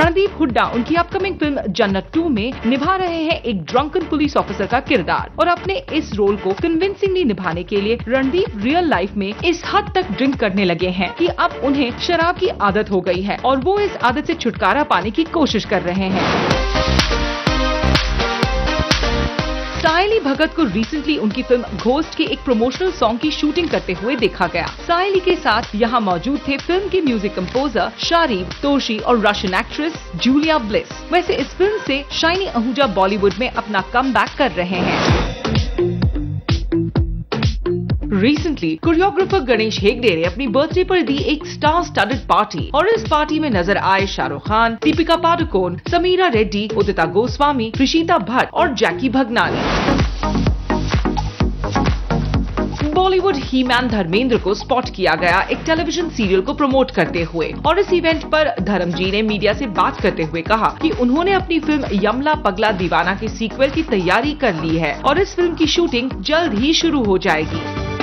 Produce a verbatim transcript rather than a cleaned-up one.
रणदीप हुड्डा उनकी upcoming film जन्नत to में निभा रहे हैं एक ड्रंकन पुलिस ऑफिसर का किरदार और अपने इस रोल को कन्विंसिंगली निभाने के लिए रणदीप रियल लाइफ में इस हद तक ड्रिंक करने लगे हैं कि अब उन्हें शराब की आदत हो गई है और वो इस आदत से छुटकारा पाने की कोशिश कर रहे हैं। सायली भगत को रिसेंटली उनकी फिल्म घोस्ट के एक प्रोमोशनल सॉन्ग की शूटिंग करते हुए देखा गया। सायली के साथ यहाँ मौजूद थे फिल्म के म्यूजिक कंपोजर शारीफ तोशी और रशियन एक्ट्रेस जूलिया ब्लिस। वैसे इस फिल्म से शाइनी आहूजा बॉलीवुड में अपना कमबैक कर रहे हैं। रिसेंटली कोरियोग्राफर गणेश हेगड़े ने अपनी बर्थडे पर दी एक स्टार स्टडेड पार्टी और इस पार्टी में नजर आए शाहरुख खान, दीपिका पादुकोण, समीरा रेड्डी, उदिता गोस्वामी, ऋषिता भट्ट और जैकी भगनानी। बॉलीवुड ही मैन धर्मेंद्र को स्पॉट किया गया एक टेलीविजन सीरियल को प्रमोट करते हुए और इस इवेंट पर धर्म जी ने मीडिया से बात करते हुए कहा कि उन्होंने अपनी फिल्म यमला पगला दीवाना के सीक्वल की तैयारी कर ली है और इस फिल्म की शूटिंग जल्द ही शुरू हो जाएगी।